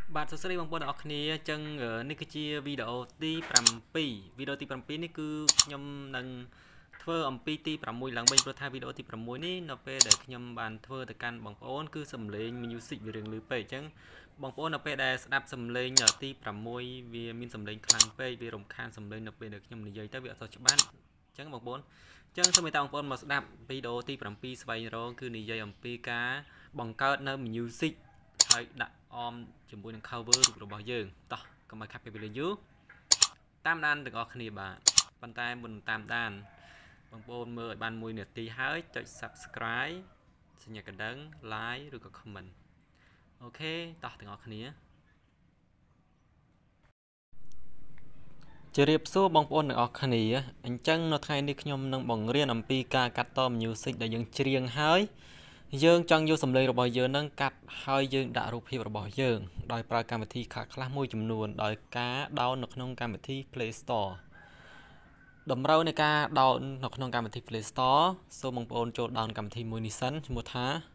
Bạn sẽ đi bằng bộ đọc này chân ở chia video tí 7 video tí 7 នេះគឺខ្ញុំនឹងធ្វើអំពីទី6ឡើងវិញព្រោះថាវីដេអូទី6នេះនៅពេលដែលខ្ញុំបានធ្វើទៅកាន់បងប្អូនគឺសំឡេង music វារៀងលឺពេកអញ្ចឹងបងប្អូននៅពេលដែលស្ដាប់សំឡេងទី6វាមានសំឡេងខ្លាំងពេកវារំខានសំឡេងនៅពេលដែលខ្ញុំនិយាយទៅវាអត់សូវច្បាស់អញ្ចឹងបងប្អូនអញ្ចឹងសូមឲ្យបងប្អូនមកស្ដាប់វីដេអូទី7ស្វែងរកគឺនិយាយអំពីការបង្កើតនៅ music ហើយដាក់អមជាមួយនឹង cover រូបរបស់យើងតោះកុំឲ្យខាត់ពេលវេលាយូរតាមដានទាំងអស់គ្នាបាទប៉ុន្តែមុនតាមដានបងប្អូនមើលឲ្យបាន1នាទីហើយចុច subscribe សញ្ញាកណ្ដឹង like ឬក៏ comment អូខេតោះទាំងអស់គ្នាជម្រាបសួរបងប្អូនទាំងអស់គ្នាអញ្ចឹងនៅថ្ងៃនេះខ្ញុំនឹងបង្រៀនអំពីការកាត់ត music ដែលយើងច្រៀងហើយយើងចង់យកសំឡេងរបស់យើងនឹងកាត់ហើយយើងដាក់រូបភាពរបស់យើងដោយប្រើកម្មវិធីខ្លះមួយចំនួនដោយការ down នៅក្នុងកម្មវិធី Play Store តម្រូវនៃការ down នៅក្នុងកម្មវិធី Play Store សូមបងប្អូនចូល down កម្មវិធីមួយនេះសិនឈ្មោះថា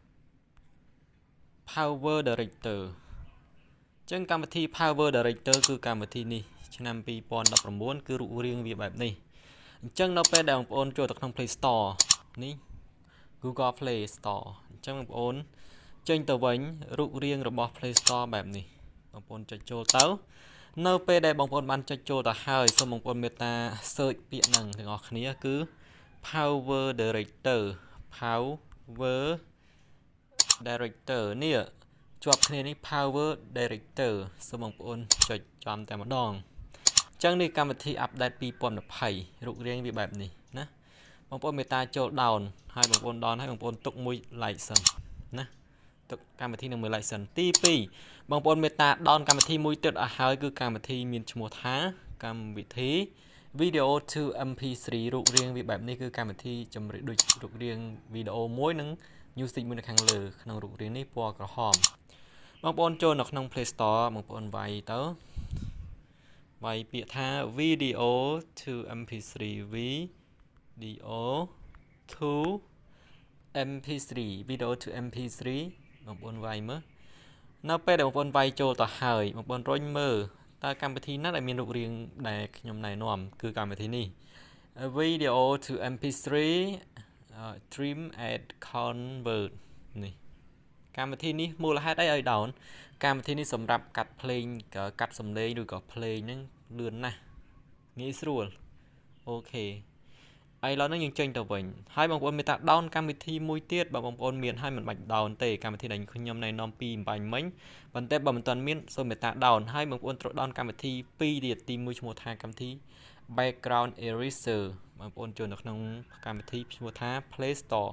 Power Director អញ្ចឹងកម្មវិធី Power Director គឺកម្មវិធីនេះឆ្នាំ2019គឺរូបរាងវាបែបនេះអញ្ចឹងនៅពេលដែលបងប្អូនចូលទៅក្នុង Play Store នេះ Google Play Store អញ្ចឹងបងប្អូនចេញទៅវិញរូបរាងរបស់ Play Store បែបនេះបងប្អូនចុចចូលទៅនៅពេលដែលបងប្អូនបានចុចចូលទៅហើយសូមបងប្អូនមេត្តា search ពាក្យហ្នឹងទាំងអស់គ្នាគឺ Power Director Power Director នេះជាប់គ្នានេះ Power Director សូមបងប្អូនចុចចំតែម្ដងអញ្ចឹងនេះកម្មវិធី update 2020រូបរាងវាបែបនេះណាបងប្អូនមេត្តាចូល down ហើយបងប្អូន down ហើយបងប្អូនទុកមួយ like សិនណាទុកកម្មវិធីនឹងមួយ like សិនទី2បងប្អូនមេត្តា down កម្មវិធីមួយទៀតឲ្យហើយគឺកម្មវិធីមានឈ្មោះថាកម្មវិធី video to mp3 រូបរាងវាបែបនេះគឺកម្មវិធីចម្រៀងដូចរូបរាងវីដេអូមួយនិង music មួយនៅខាងលើក្នុងរូបរាងនេះពណ៌ក្រហមបងប្អូនចូលនៅក្នុង Play Store បងប្អូនវាយទៅវាយពាក្យថា video to mp3 video to mp3 video to mp3 បងប្អូនវាយមើលនៅពេលដែលបងប្អូនវាយចូលទៅហើយបងប្អូនរុញមើលតើកម្មវិធីណាដែលមានរូបរាងដែលខ្ញុំណែនាំគឺកម្មវិធីនេះ video to mp3 trim and convert នេះកម្មវិធីនេះមូលហេតុអីឲ្យ down កម្មវិធីនេះសម្រាប់កាត់ភ្លេងកាត់សំឡេងឬក៏ភ្លេងហ្នឹងលឿនណាស់ងាយស្រួលអូខេឥឡូវនេះយើងចេញទៅវិញហើយបងប្អូនមេត្តា down កម្មវិធីមួយទៀតបើបងប្អូនមានហើយមិនបាច់ down ទេកម្មវិធីដែលខ្ញុំណែនាំពីអំបញ្ញមិញប៉ុន្តែបើមិនទាន់មានសូមមេត្តា down ហើយបងប្អូនត្រូវ down កម្មវិធី2ទៀតទី1ឈ្មោះថាកម្មវិធី background eraser បងប្អូនចូលនៅក្នុងកម្មវិធីឈ្មោះថា Play Store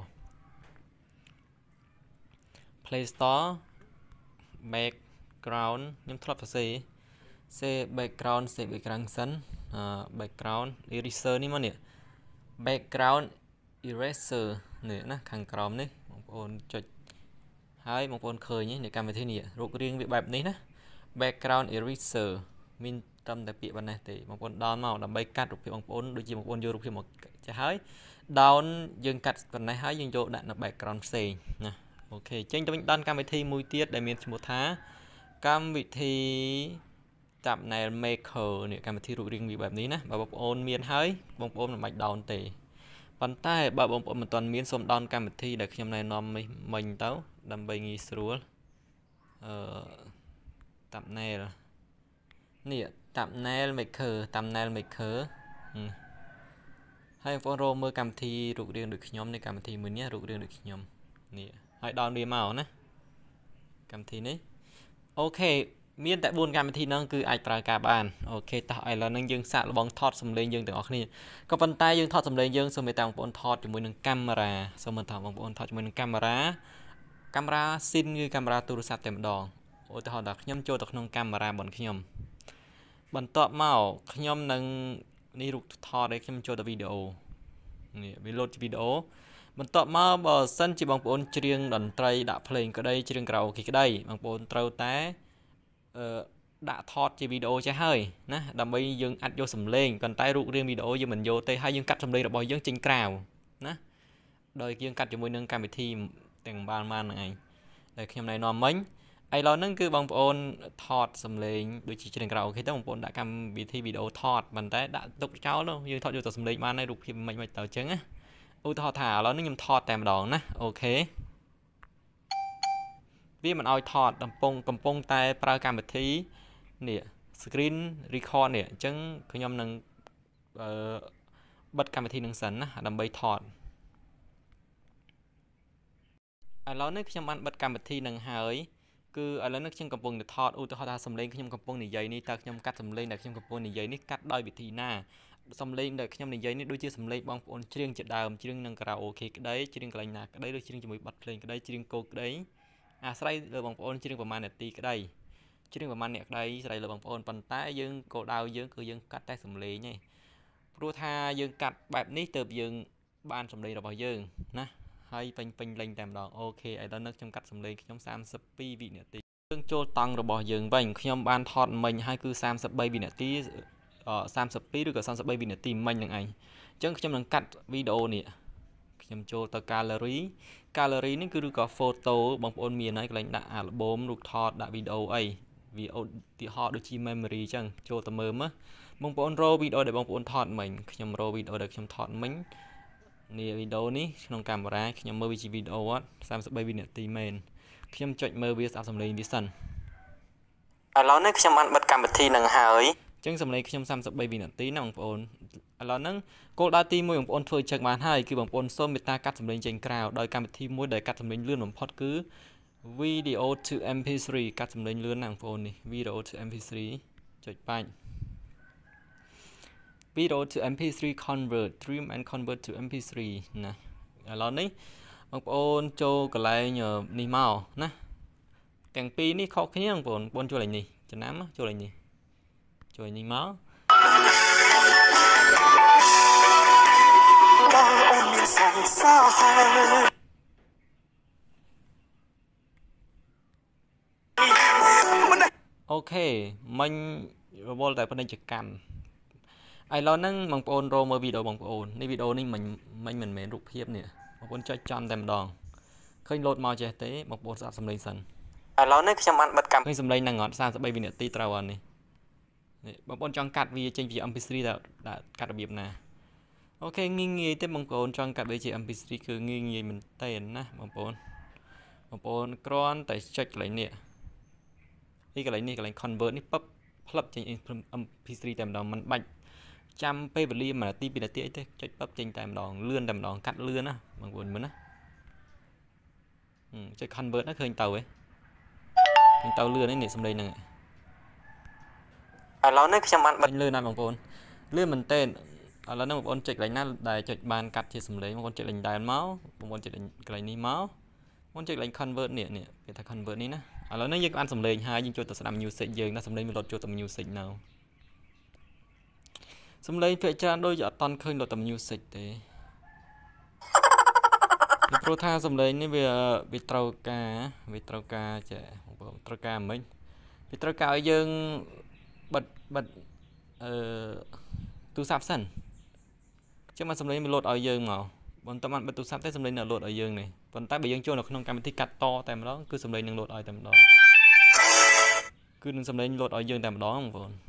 background ខ្ញុំធ្លាប់សរសេរ background សិនbackground eraser នេះមកនេះ background eraser នេះណាខាងក្រោមនេះបងប្អូនចុចហើយបងប្អូនឃើញនេះកម្មវិធីនេះរូបរាងវាបែបនេះណា background eraser មានត្រឹមតែពាក្យប៉ុណ្ណេះទេបងប្អូន down មកដើម្បីកាត់រូបភាពបងប្អូនដូចជាបងប្អូនយករូបភាពមកចាស់ហើយ down យើងកាត់ប៉ុណ្ណេះហើយយើងយកដាក់នៅ background ផ្សេងណាអូខេចេញទៅវិញ down កម្មវិធីមួយទៀតដែលមានឈ្មោះថាកម្មវិធី thumbnail maker នេះកម្មវិធីរូបរាងវាបែបនេះណាបើបងប្អូនមានហើយបងប្អូនមិនបាច់ down ទេប៉ុន្តែបើបងប្អូនមិនទាន់មានសូម down កម្មវិធីដែលខ្ញុំណែនាំមិញទៅដើម្បីងាយស្រួលthumbnail នេះ thumbnail maker ហើយបងប្អូនរកមើលកម្មវិធីរូបរាងដូចខ្ញុំនេះកម្មវិធីមួយនេះរូបរាងដូចខ្ញុំនេះហើយ down វាមកណាកម្មវិធីនេះអូខេមានតែ4កម្មវិធីហ្នឹងគឺអាចប្រើការបានអូខេតោះឥឡូវហ្នឹងយើងសាកល្បងថតសំឡេងយើងទាំងអស់គ្នាក៏ប៉ុន្តែយើងថតសំឡេងយើងសូមមេត្តាបងប្អូនថតជាមួយនឹងកាមេរ៉ាសូមបន្តបងប្អូនថតជាមួយនឹងកាមេរ៉ាស៊ីនគឺកាមេរ៉ាទូរស័ព្ទតែម្ដងឧទាហរណ៍ថាខ្ញុំចូលទៅក្នុងកាមេរ៉ារបស់ខ្ញុំបន្ទាប់មកខ្ញុំនឹងនេះរូបថតឲ្យខ្ញុំចូលទៅវីដេអូនេះវាលោតវីដេអូបន្ទាប់មកបើសិនជាបងប្អូនច្រៀងតន្ត្រីដាក់ភ្លេងក្តីច្រៀងក្រៅអូខេក្តីបងប្អូនត្រូវតែដាក់ថតជាវីដេអូចេះហើយណាដើម្បីយើងអាចយកសំឡេងប៉ុន្តែរូបរាងវីដេអូយើងមិនយកទេហើយយើងកាត់សំឡេងរបស់យើងចេញក្រៅណាដោយយើងកាត់ជាមួយនឹងកម្មវិធីទាំងបានហ្នឹងឯងដែលខ្ញុំណែនាំមិញ ai lo nâng cứ bong ôn thọt sầm lên đôi chỉ trên cầu khi tới bong ôn đã cầm vị thi video thọt bàn tay đã tục cháu luôn như thọt vô tờ sầm lên mà này đục phim mình tờ trứng á ôi thọt thả nó nhầm thọt tèm đòn nè ok vì mình ao thọt cầm pong tay pra cầm vị thi nè screen record nè trứng cứ nhom nâng bật cầm vị thi nâng sẵn á đầm bay thọt ai lo nâng nhom ăn bật cầm vị thi nâng hơi cứ ở lớn nước chân cầm bông để thọt ưu thọt sầm lên khi nhom cầm bông này dây ní ta nhom cắt sầm lên để khi nhom cầm bông này dây ní cắt đôi vị trí na sầm lên để khi nhom này dây ní đôi chia sầm lên bong ôn chiêng chật đào chiêng nâng karaoke cái đấy chiêng cái này cái đấy đôi chiêng cho mùi bật lên cái đấy chiêng cô cái đấy à say là bong ôn chiêngประมาณnày tí cái đây chiêngประมาณnày cái đấy say là bong ôn bàn tay dương cổ đào dương cứ dương cắt tay sầm lên nhỉ pro tha dương cắtแบบนี้ từ dương ban sầm lên rồi bao dương nè hay pin lên tạm đòn ok ai đó nước trong cắt sầm lên trong 32 vị nữa tí chươngចូលតង់របស់យើងវិញខ្ញុំបានថតមិញហើយគឺ33វិនាទី32ឬក៏33វិនាទីមិញនឹងឯងអញ្ចឹងខ្ញុំនឹងកាត់វីដេអូនេះខ្ញុំចូលទៅ gallery នេះគឺឬក៏ photo បងប្អូនមានហើយកន្លែងដាក់ album រូបថតដាក់វីដេអូអីវីដេអូទីហោដូចជា memory អញ្ចឹងចូលទៅមើលមើលបងប្អូនរកវីដេអូដែលបងប្អូនថតមិញខ្ញុំរកវីដេអូដែលខ្ញុំថតមិញនេះវីដេអូនេះក្នុងកាមេរ៉ាខ្ញុំមើលវាជាវីដេអូអត់33វិនាទីមែនខ្ញុំចុចមើលវាស្ដាប់សំឡេងវាសិនឥឡូវនេះខ្ញុំបានបិទកម្មវិធីនឹងហើយអញ្ចឹងសំឡេងខ្ញុំ33វិនាទីណាបងប្អូនឥឡូវហ្នឹងគោលដៅទី1បងប្អូនធ្វើចឹងបានហើយគឺបងប្អូនសូមមេត្តាកាត់សំឡេងចេញក្រៅដោយកម្មវិធីមួយដែលកាត់សំឡេងលឿនបំផុតគឺ video to mp3 កាត់សំឡេងលឿនណាបងប្អូននេះ video to mp3 ចុចបាច់ video to mp3 convert stream and convert to mp3 ណាឥឡូវនេះបងប្អូនចូលកន្លែងនេះមកណាទាំងពីរនេះខុសគ្នាបងប្អូនចូលលេខនេះចំណាំចូលលេខនេះចូលនេះមកអូខេមិញរវល់តែពាណិជ្ជកម្មឥឡូវហ្នឹងបងប្អូនរកមើលវីដេអូបងប្អូននេះវីដេអូនេះមិញមិនមែនរូបភាពនេះបងប្អូនចុចចំតែម្ដងឃើញលោតមកចេះទេបងប្អូនស្ដាប់សំឡេងសិនឥឡូវនេះខ្ញុំបានបិទកម្មឃើញសំឡេងហ្នឹងអត់33វិនាទីត្រូវអត់នេះបងប្អូនចង់កាត់វាចេញពី MP3 តែកាត់របៀបណាអូខេងាយទេបងប្អូនចង់កាត់វាជា MP3 គឺងាយមែនតើណាបងប្អូនគ្រាន់តែចុចកន្លែងនេះកន្លែង convert នេះពឹបផ្លឹបចេញ MP3 តែម្ដងមិនបាច់ចាំពេលវេលា1នាទី2នាទីអីទេចុចពឹបចេញតែម្ដងលឿនតែម្ដងកាត់លឿនណាបងប្អូនមើលណាចុច convert ណាឃើញទៅហ៎ឃើញទៅលឿននេះសំឡេងហ្នឹងឥឡូវនេះខ្ញុំបានបិទលឿនណាបងប្អូនលឿនមែនតើឥឡូវនេះបងប្អូនចុចកន្លែងណាដែលចុចបានកាត់ជាសំឡេងបងប្អូនចុចកន្លែងដែលមកបងប្អូនចុចកន្លែងនេះមកបងប្អូនចុចកន្លែង convert នេះគេថា convert នេះណាឥឡូវនេះយើងបានសំឡេងហើយយើងចូលទៅស្ដាប់ music យើងណាសំឡេងវាលត់ចូលទៅ music នៅសំឡេងភាគច្រើនដូចជាអត់តន់ឃើញលត់ទៅ music ទេព្រោះថាសំឡេងនេះវាត្រូវការចេះត្រូវការមិនវាត្រូវការឲ្យយើងបិទទូរស័ព្ទសិនចឹងមកសំឡេងវាលោតឲ្យយើងមកបន្តបានបិទទូរស័ព្ទទេសំឡេងនៅលោតឲ្យយើងនេះប៉ុន្តែបើយើងចូលនៅក្នុងកម្មវិធីកាត់តតែម្ដងគឺសំឡេងនឹងលោតឲ្យតែម្ដងគឺនឹងសំឡេងលោតឲ្យយើងតែម្ដងបងប្អូន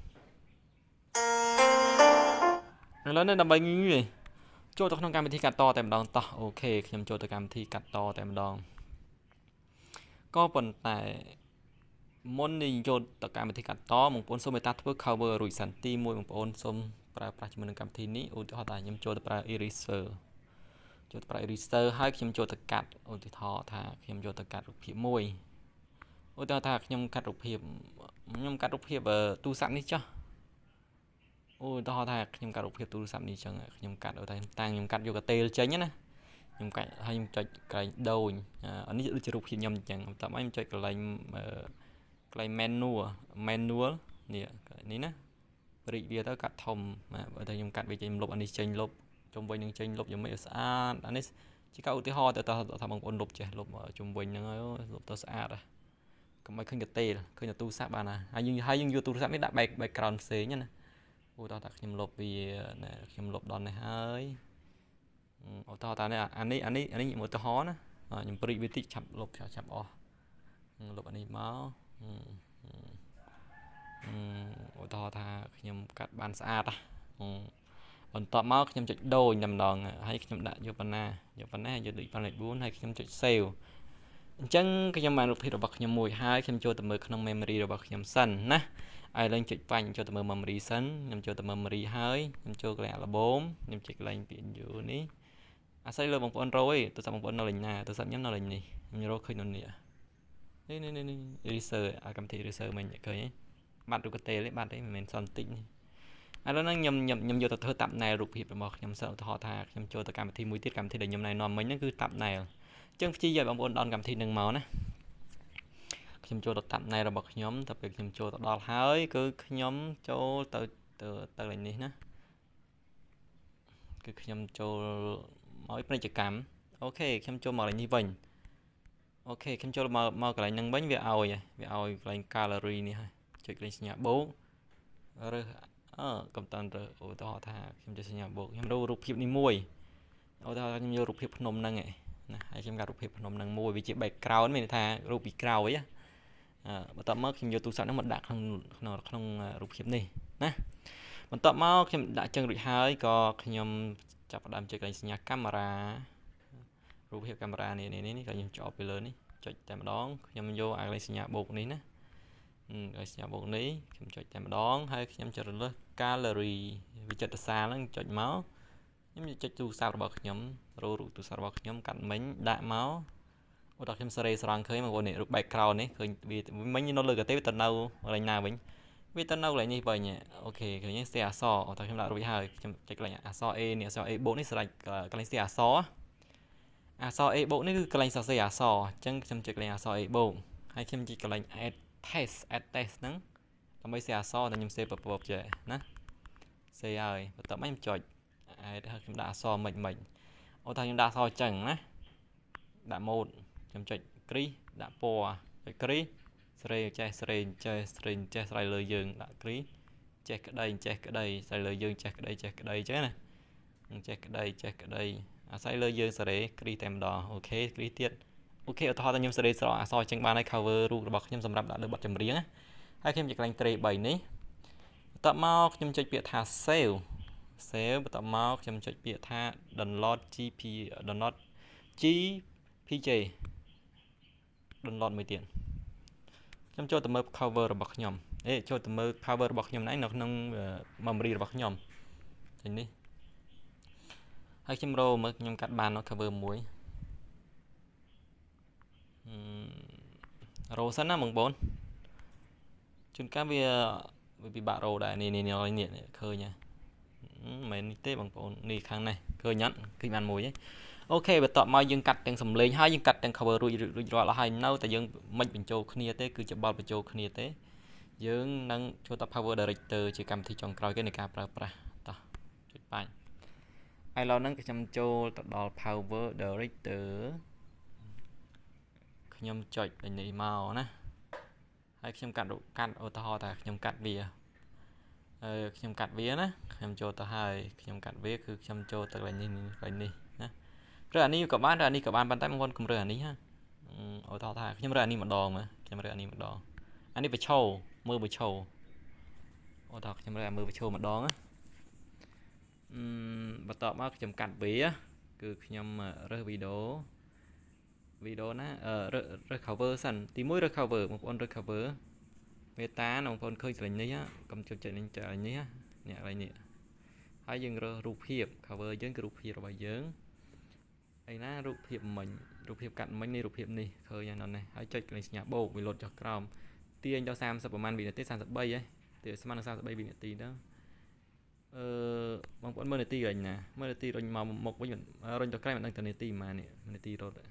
ឥឡូវនេះដើម្បីងាយចូលទៅក្នុងកម្មវិធីកាត់តតែម្ដងតោះអូខេខ្ញុំចូលទៅកម្មវិធីកាត់តតែម្ដងក៏ប៉ុន្តែមុននេះចូលទៅកម្មវិធីកាត់តបងប្អូនសូមមេត្តាធ្វើ cover រួចសិនទី1បងប្អូនសូមប្រើប្រាស់ជាមួយនឹងកម្មវិធីនេះឧទាហរណ៍ថាខ្ញុំចូលទៅប្រើ eraser ហើយខ្ញុំចូលទៅកាត់ឧទាហរណ៍ថាខ្ញុំយកទៅកាត់រូបភាពមួយឧទាហរណ៍ថាខ្ញុំកាត់រូបភាពទូរស័ព្ទនេះចុះឧទាហរណ៍ថាខ្ញុំកាត់រូបភាពទូរស័ព្ទនេះចឹងខ្ញុំកាត់ឲ្យតែតាំងខ្ញុំកាត់យកកាទេលចេញណាខ្ញុំកាត់ហើយខ្ញុំចុចកន្លែងដូនអានេះដូចជារូបភាពខ្ញុំអញ្ចឹងបន្ទាប់មកខ្ញុំចុចកន្លែង manual នេះណារីកវាទៅកាត់ធំបើតែខ្ញុំកាត់វាចេញលុបអានេះចេញលុបជុំវិញនឹងចេញលុបយ៉ាងម៉េចឲ្យស្អាតអានេះជាការឧទាហរណ៍ទៅថាបងប្អូនលុបចេះលុបជុំវិញហ្នឹងហើយលុបទៅស្អាតកុំឲ្យឃើញកាទេលឃើញតែទូរស័ព្ទបានណាហើយយើងយកទូរស័ព្ទនេះដាក់ background ផ្សេងណាឧទាហរណ៍ថាខ្ញុំលុបវាខ្ញុំលុបដល់នេះហើយឧទាហរណ៍ថាអានេះឧទាហរណ៍ណាខ្ញុំព្រីកវាតិចឆាប់លុបឆាប់អស់លុបអានេះមកឧទាហរណ៍ថាខ្ញុំកាត់បានស្អាតបន្ទាប់មកខ្ញុំចុចដូរតែម្ដងហើយខ្ញុំដាក់យកប៉ុណ្ណាយកប៉ុណ្ណាយកដូចប៉ុណ្ណេះ4ហើយខ្ញុំចុច save អញ្ចឹងខ្ញុំបានរូបភាពរបស់ខ្ញុំមួយហើយខ្ញុំចូលទៅមើលក្នុង memory របស់ខ្ញុំសិនណាហើយឡើងចុចបាញ់ចូលទៅមើល memory សិនខ្ញុំចូលទៅ memory ហើយខ្ញុំចូលកន្លែង album ខ្ញុំចុចកន្លែងពាក្យ new នេះអាស្រ័យលើបងប្អូនរកឯងទូរស័ព្ទបងប្អូននៅលេងណាទូរស័ព្ទខ្ញុំនៅលេងនេះខ្ញុំរកឃើញនៅនេះនេះ eraser អាកម្មវិធី eraser មិញឃើញទេបាត់រូបកតេលទេបាត់ទេមិនមែនសន្តិចនេះឥឡូវហ្នឹងខ្ញុំយកទៅធ្វើ thumbnail រូបភាពរបស់ខ្ញុំសិនឧទាហរណ៍ថាខ្ញុំចូលទៅកម្មវិធីមួយទៀតកម្មវិធីដែលខ្ញុំណែនាំមិញហ្នឹងគឺ thumbnail អញ្ចឹងព្យាយាមបងប្អូនដោនកម្មវិធីនឹងមកណាខ្ញុំចូលទៅ thumbnail របស់ខ្ញុំតែពេលខ្ញុំចូលទៅដល់ហើយគឺខ្ញុំចូលទៅលេងនេះណាគឺខ្ញុំចូលមកពាណិជ្ជកម្មអូខេខ្ញុំចូលមកលេងនេះវិញអូខេខ្ញុំចូលមកកន្លែងហ្នឹងវិញវាឲ្យកន្លែង gallery នេះហើយចុចកន្លែងសញ្ញាបូករើសកំតាន់រើឧទាហរណ៍ថាខ្ញុំចុចសញ្ញាបូកខ្ញុំរករូបភាពនេះមួយឧទាហរណ៍ថាខ្ញុំយករូបភាពភ្នំហ្នឹងឯណាហើយខ្ញុំកាត់រូបភាពភ្នំហ្នឹងមួយវាជា background មានន័យថារូបពីក្រោយបន្ទាប់មកខ្ញុំយកទូរស័ព្ទហ្នឹងមកដាក់ក្នុងរូបភាពនេះណាបន្ទាប់មកខ្ញុំដាក់ចឹងរួចហើយក៏ខ្ញុំចាប់ផ្ដើមចុចកន្លែងសញ្ញាកាមេរ៉ារូបភាពកាមេរ៉ានេះក៏ខ្ញុំចោលពីលើនេះចុចតែម្ដងខ្ញុំយកកន្លែងសញ្ញាបូកនេះណាឲ្យសញ្ញាបូកនេះខ្ញុំចុចតែម្ដងហើយខ្ញុំចុចលើស gallery វិចិត្រសាលហ្នឹងចុចមកខ្ញុំចុចទូរស័ព្ទរបស់ខ្ញុំរូបទូរស័ព្ទរបស់ខ្ញុំកាត់មិញដាក់មកឧទាហរណ៍ខ្ញុំសេរីស្រង់ឃើញមកនេះរូប background នេះឃើញវាមិញនៅលើកាទេវាទៅនៅកន្លែងណាវិញវាទៅនៅកន្លែងនេះវិញអូខេឃើញស្ទះអក្សរតែខ្ញុំដាក់រួចហើយខ្ញុំចុចកន្លែងអក្សរ A នេះអក្សរ A បូកនេះស្រេចកន្លែងស្ទះអក្សរអក្សរ A បូកនេះគឺកន្លែងសរសេរអក្សរអញ្ចឹងខ្ញុំចុចកន្លែងអក្សរ A បូកហើយខ្ញុំចុចកន្លែង add test ហ្នឹងដើម្បីសេអក្សរតែខ្ញុំសេពពពចេះណាសេហើយបន្ទាប់មកខ្ញុំចុច add ហើយខ្ញុំដាក់អក្សរមិនអូថាខ្ញុំដាក់អក្សរចឹងណាដាក់ mode ខ្ញុំចុច crease ដាក់ពណ៌ចុច crease ស្រេចេះស្រេចេះស្រ័យលើយើងដាក់ crease ចេះក្តីស្រ័យលើយើងចេះក្តីចឹងណាចេះក្តីអាស្រ័យលើយើងសេរី crease តែម្ដងអូខេ crease ទៀតអូខេឧទាហរណ៍ថាខ្ញុំសេរីស្រកអក្សរចឹងបានហើយ cover រូបរបស់ខ្ញុំសម្រាប់ដាក់លើបទចម្រៀងណាហើយខ្ញុំចុចកន្លែង trace 3នេះបន្ទាប់មកខ្ញុំចុចពាក្យថា save បន្ទាប់មកខ្ញុំចុចពាក្យថា download GPJ download មួយទៀតខ្ញុំចូលទៅមើល cover របស់ខ្ញុំចូលទៅមើល cover របស់ខ្ញុំនៅក្នុង memory របស់ខ្ញុំឃើញនេះហើយខ្ញុំរកមើលខ្ញុំកាត់បាន cover មួយរោសិនណាបងប្អូនជួនកាលវាពិបាករោដែរនេះឃើញមែននេះទេបងប្អូននេះខាងនេះឃើញអត់ឃើញបានមួយទេអូខេបន្ទាប់មកយើងកាត់ទាំងសំឡេងហើយយើងកាត់ទាំង cover រួចរាល់ហើយនៅតែយើងមិនបញ្ចូលគ្នាទេគឺជាបលបញ្ចូលគ្នាទេយើងនឹងចូលទៅ Power Director ជាកម្មវិធីចុងក្រោយគេនៃការប្រើប្រាស់តោះចុចបាញ់ហើយឥឡូវហ្នឹងខ្ញុំចូលទៅដល់ Power Director ខ្ញុំចុចដូចនេះមកណាហើយខ្ញុំកាត់ឧទាហរណ៍ថាខ្ញុំកាត់វាណាខ្ញុំចូលទៅហើយខ្ញុំកាត់វាគឺខ្ញុំចូលទៅកន្លែងនេះណារើអានេះក៏បានប៉ុន្តែបងប្អូនកុំរើអានេះណាឧទាហរណ៍ថាខ្ញុំរើអានេះម្ដងអានេះបិឈោមើលបិឈោឧទាហរណ៍ខ្ញុំរើមើលបិឈោម្ដងណាបន្ទាប់មកខ្ញុំកាត់វាគឺខ្ញុំរើសវីដេអូណារើស cover សិនទី1រើស cover បងប្អូនរើស cover មេតាបងប្អូនឃើញស្រេញនេះកុំចុចនេះនេះកន្លែងនេះហើយយើងរើសរូបភាព cover យើងគឺរូបភាពរបស់យើងឯណារូបភាពមិញរូបភាពកាត់មិញនេះរូបភាពនេះឃើញហ្នឹងនេះហើយចុចកន្លែងសញ្ញាបូកវាលោតចុះក្រោមទាញដល់30ប្រហែលវិនាទី33ហ៎ទាស្មើនឹង33វិនាទីទៅបងប្អូនមើលនាទីរុញណាមើលនាទីរុញមកមុខវិញរុញទៅក្រែមិនដឹងទៅនាទីប៉ុន្មាននេះនាទីរត់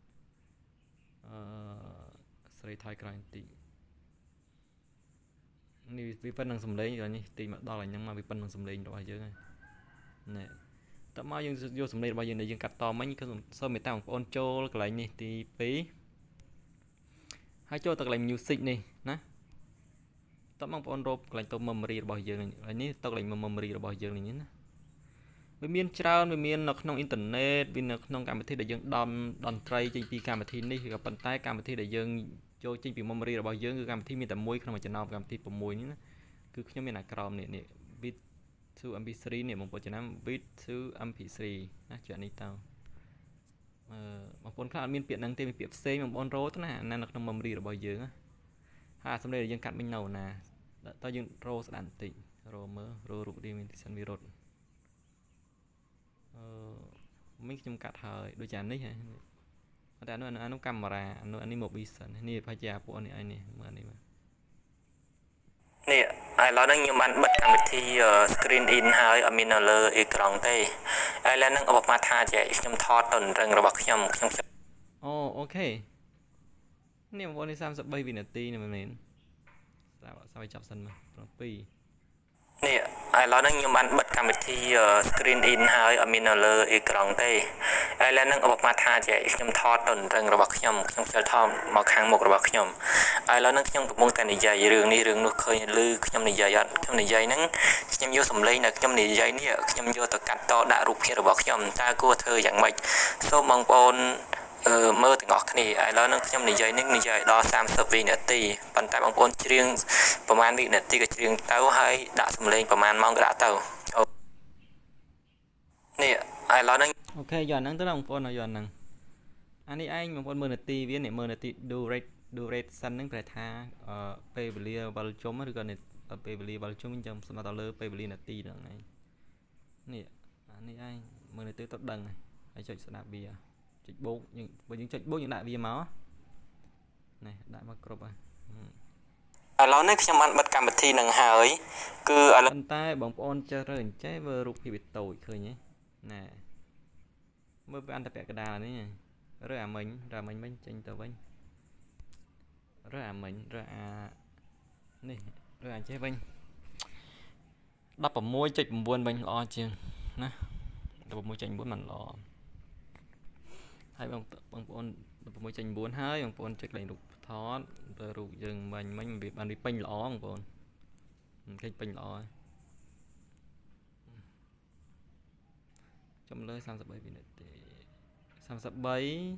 ស្រីថយក្រោយនាទីនេះវាប៉ុណ្្នឹងសំឡេងនេះទីមកដល់អញ្ចឹងមកវាប៉ុណ្្នឹងសំឡេងរបស់យើងហើយណែតើមកយើងយកសំឡេងរបស់យើងដែលយើងកាត់តមិញគឺសូមមេត្តាបងប្អូនចូលកន្លែងនេះទី2ហើយចូលទៅកន្លែង music នេះណាតើបងប្អូនរកកន្លែងទៅ memory របស់យើងនេះទៅកន្លែង memory របស់យើងនេះណាវាមានច្រើនវាមាននៅក្នុងអ៊ីនធឺណិតវានៅក្នុងកម្មវិធីដែលយើងដំតន្ត្រីចេញពីកម្មវិធីនេះក៏ប៉ុន្តែកម្មវិធីដែលយើងចូលចេញពី memory របស់យើងគឺកម្មវិធីមានតែមួយក្នុងមួយចំណោមកម្មវិធី6នេះណាគឺខ្ញុំមានអាក្រមនេះ bit to mp3 នេះបងប្អូនចំណាំ bit to mp3 ណាជានេះតើបងប្អូនខ្លះអត់មានពាក្យហ្នឹងទេមានពាក្យផ្សេងបងប្អូនរោទៅណានៅក្នុង memory របស់យើងណាហើយសំឡេងយើងកាត់មិញនៅណាតើយើងរោស្ដាប់បន្តិចរោមើលរោរូបរាងមានទីសិនវិរុទ្ធមិញខ្ញុំកាត់ហើយដូចជានេះហ៎តែអានោះកាមេរ៉ាអានេះ Mobizen នេះប្រហែលជាពួកនេះឯនេះមើលនេះមើលនេះឥឡូវហ្នឹងខ្ញុំបានបិទកម្មវិធី screen in ហើយអត់មាននៅលើអេក្រង់ទេឥឡូវហ្នឹងឧបមាថាជាខ្ញុំថតតនរឹងរបស់ខ្ញុំអូខេនេះបងប្អូននេះ33វិនាទីនេះមែនស្ដាប់ចាប់សិនមក7នេះឥឡូវហ្នឹងខ្ញុំបានបិទកម្មវិធី screen in ហើយអត់មាននៅលើអេក្រង់ទេឥឡូវហ្នឹងឧបមាថាជាខ្ញុំថតតនរឹងរបស់ខ្ញុំចូលថតមកខាងមុខរបស់ខ្ញុំឥឡូវហ្នឹងខ្ញុំកំពុងតែនិយាយរឿងនេះរឿងនោះឃើញឮខ្ញុំនិយាយអត់ខ្ញុំនិយាយហ្នឹងខ្ញុំយកសំឡេងដែលខ្ញុំនិយាយនេះខ្ញុំយកទៅកាត់តដាក់រូបភាពរបស់ខ្ញុំតើគួរធ្វើយ៉ាងម៉េចសូមបងប្អូនមើលទាំងអស់គ្នាឥឡូវហ្នឹងខ្ញុំនិយាយដល់30វិនាទីប៉ុន្តែបងប្អូនច្រៀងប្រហែលវិនាទីក៏ច្រៀងទៅហើយដាក់សំឡេងប្រហែលម៉ោងក៏ដាក់ទៅនេះឥឡូវហ្នឹងអូខេយកអាហ្នឹងទៅបងប្អូនយកអាហ្នឹងអានេះឯងបងប្អូនមើលនាទីវានេះមើលនាទី do rate សិនហ្នឹងប្រែថាពេលវេលាវល់ជុំឬក៏ពេលវេលាវល់ជុំខ្ញុំសម្រាប់ទៅលើពេលវេលានាទីហ្នឹងឯងនេះអានេះឯងមើលនាទីទៅដឹងហើយចុចស្ដាប់វាចុចបូកយើងចុចបូកយើងដាក់វាមកនេះដាក់មកគ្រប់ហើយឥឡូវនេះខ្ញុំបានបិទកម្មវិធីនឹងហើយគឺឥឡូវតែបងប្អូនចេះរើអញ្ចេះមើលរូបភាពវាតូចឃើញទេណែមើលវាអន្តរពាក់កដាលនេះរើអាមិញវិញចេញទៅវិញរើអាមិញរើអានេះរើអញ្ចេះវិញ 16.9 វិញល្អជាងណា 16.9 មិនល្អហើយបងប្អូន 16.9 ហើយបងប្អូនចុចកន្លែងរូបថតទៅរូបយើងមិញវាបានវាពេញល្អបងប្អូនឃើញពេញល្អហើយចំលើ33វិនាទី33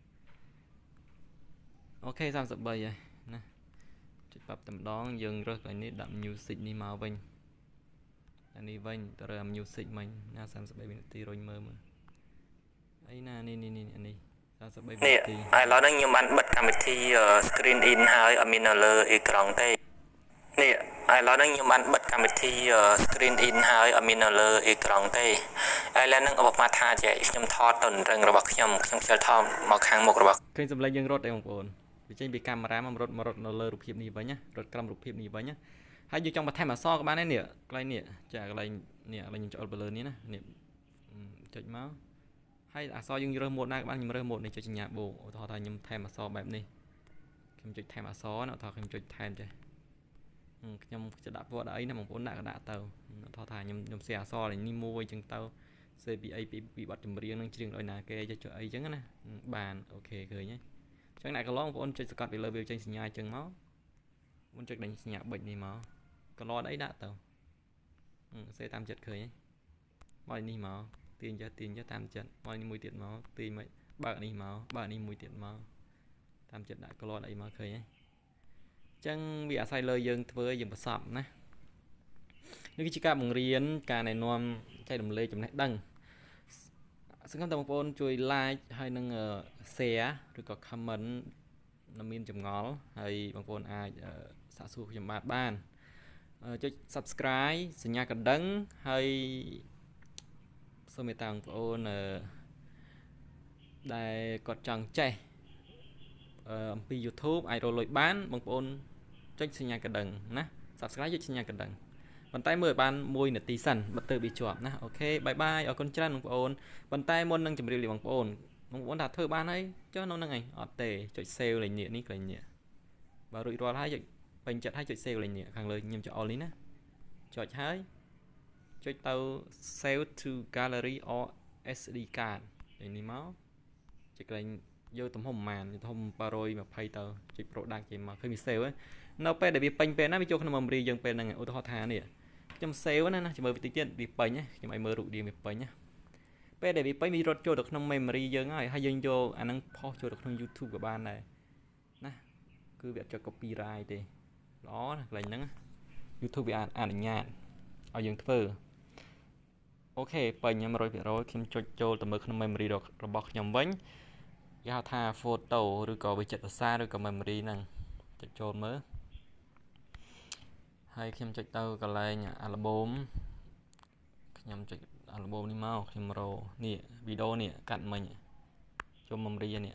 អូខេ33ហើយណាចុចប្រាប់តែម្ដងយើងរើសកន្លែងនេះដាក់ music នេះមកវិញអានេះវិញទៅរើ music មិញណា33វិនាទីរុញមើលអីណានេះអានេះ33វិនាទីឥឡូវហ្នឹងខ្ញុំបានបិទកម្មវិធី screen in ហើយអត់មាននៅលើអេក្រង់ទេនេះឥឡូវហ្នឹងខ្ញុំបានបិទកម្មវិធី screen in ហើយអត់មាននៅលើអេក្រង់ទេឥឡូវហ្នឹងឧបមាថាជាខ្ញុំថតតនរឹងរបស់ខ្ញុំចូលថតមកខាងមុខរបស់ឃើញសម្លេងយើងរត់ទេបងប្អូនវាចេញពីកាមេរ៉ាមករត់នៅលើរូបភាពនេះវិញណារត់ក្រោមរូបភាពនេះវិញណាហើយយើងចង់បន្ថែមអក្សរក៏បានដែរនេះកន្លែងនេះចាកន្លែងនេះខ្ញុំចុចទៅលើនេះណានេះចុចមកហើយអក្សរយើងរើសម៉ូតណាក៏បានខ្ញុំរើសម៉ូតនេះចុចសញ្ញាបូកឧទាហរណ៍ថាខ្ញុំថែមអក្សរបែបនេះខ្ញុំចុចថែមអក្សរណាឧទាហរណ៍ខ្ញុំចុចថែមចេះខ្ញុំจะដាក់ពណ៌អីណាបងប្អូនដាក់ក៏ដាក់ទៅឧទាហរណ៍ថាខ្ញុំសេអក្សរនេះមួយចឹងទៅសេពីអីពីប័ណ្ណចម្រៀងនឹងច្រៀងដោយណាគេចុចអីចឹងណាបានអូខេឃើញហើយចឹងអ្នកកន្លងបងប្អូនចុចសកាត់ពីលើវាចេញសញ្ញាចឹងមកបងចុចដេញសញ្ញាបិចនេះមកកន្លងអីដាក់ទៅសេតាមចិត្តឃើញហើយមកនេះមកទាញចេះតាមចិត្តមកនេះមួយទៀតមកទាញមកបើកនេះមកបើកនេះមួយទៀតមកតាមចិត្តដាក់កន្លងអីមកឃើញហើយចឹងវាអាស្រ័យលើយើងធ្វើយើងប្រសពណានេះគឺជាការបង្រៀនការណែនាំចែករំលែកចំណេះដឹងសង្ឃឹមថាបងប្អូនជួយ like ហើយនឹង share ឬក៏ comment នៅមានចម្ងល់ហើយបងប្អូនអាចសាកសួរខ្ញុំបានចុច subscribe សញ្ញាកណ្ដឹងហើយសូមមេត្តាបងប្អូនដែលគាត់ចង់ចេះអំពី YouTube អាចរកលុយបានបងប្អូនចុចសញ្ញាកណ្ដឹងណា subscribe ចុចសញ្ញាកណ្ដឹងប៉ុន្តែមើលបាន1នាទីសិនបើទៅវាជាប់ណាអូខេបាយបាយអរគុណច្រើនបងប្អូនប៉ុន្តែមុននឹងជម្រាបលាបងប្អូនថាធ្វើបានហើយចុះនៅហ្នឹងឯងអត់ទេចុច save លេខនេះកន្លែងនេះបើរួចរាល់ហើយចុចពេញចិត្តហើយចុច save លេខនេះខាងលើខ្ញុំចុច all នេះណាចុចហើយចុចទៅ save to gallery or SD card នេះមកចុចកន្លែងយកទំហំប្រហែលទំហំ720ទៅចុច product ចេញមកឃើញវា save ហើយនៅពេលដែលវាពេញពេលណាវាចូលក្នុង memory យើងពេលហ្នឹងឧទាហរណ៍ថានេះខ្ញុំ save ណាចាំមើលវិធីទៀតវាពេញខ្ញុំឲ្យមើលរូបរាងវាពេញណាពេលដែលវាពេញវារត់ចូលទៅក្នុង memory យើងហើយយើងយកអាហ្នឹងផុសចូលទៅក្នុង YouTube ក៏បានដែរណា cứ việc cho copyright thì đó là nắng YouTube bị ảnh nhạt ở dương thơ ok bây giờ rồi khi cho từ mới không memory được robot nhầm vấn giao tha photo rồi có bị chật xa rồi có memory năng cho trôn mới hay khi cho tao cái này album nhằm cho album đi mau khi mà rồi nè video nè cạnh mình cho memory nè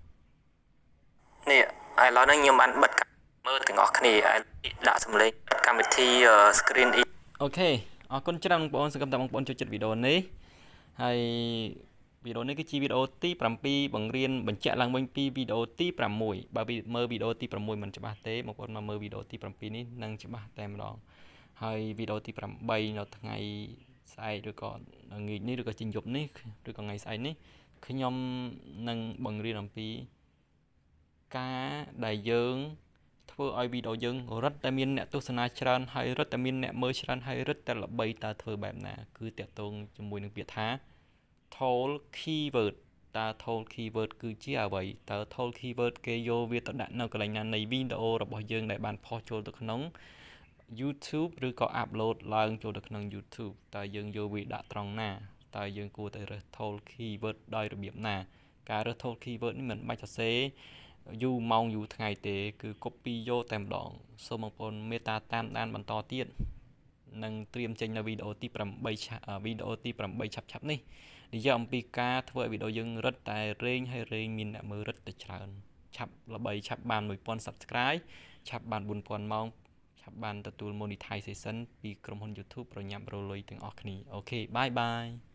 nè ai lo nó nhiều bạn bật mơ thì ngọt nè ai đã xong lên cam thi screen in ok ở con trang bọn sẽ cầm tầm bọn cho chất video này hay video này cái chi video tí 7 bằng riêng bằng chạy lang bên pi video tí 6 bà bị mơ video tí 6 mìnhจะ tế một con mà mơ video tí 7 นี้ năngจะ tem đó hay video tí 8 nó ngày sai rồi còn ngày ní rồi còn trình dục ní rồi còn ngày sai ní khi nhóm năng bằng riêng làm pi cá đại dươngធ្វើឲ្យវីដេអូយើងរត់តែមានអ្នកទស្សនាច្រើនហើយរត់តែមានអ្នកមើលច្រើនហើយរត់តែល្បីតើធ្វើបែបណាគឺតាក់ទងជាមួយនឹងពាក្យថា toll keyword តើ toll keyword គឺជាអ្វីតើ toll keyword គេយកវាទៅដាក់នៅកន្លែងណានៃវីដេអូរបស់យើងដែលបានផុសចូលទៅក្នុង YouTube ឬក៏ upload ឡើងចូលទៅក្នុង YouTube តើយើងយកវាដាក់ត្រង់ណាតើយើងគួរតែរើស toll keyword ដោយរបៀបណាការរើស toll keyword នេះមិនបាច់សរសេរយូរម៉ោងយូរថ្ងៃទេគឺ copy យកតែម្ដងសូមបងប្អូនមេត្តាតាមដានបន្តទៀតនឹងត្រៀមចេញនៅវីដេអូទី8វីដេអូទី8ឆាប់ៗនេះនិយាយអំពីការធ្វើឲ្យវីដេអូយើងរឹតតែរែងហើយរែងមានអ្នកមើលរឹតតែច្រើនឆាប់ល្បីឆាប់បាន 1000 Subscribe ឆាប់បាន 4000 ម៉ោងឆាប់បានទទួល monetization ពីក្រុមហ៊ុន YouTube ប្រញាប់រលុយទាំងអស់គ្នាអូខេបាយបាយ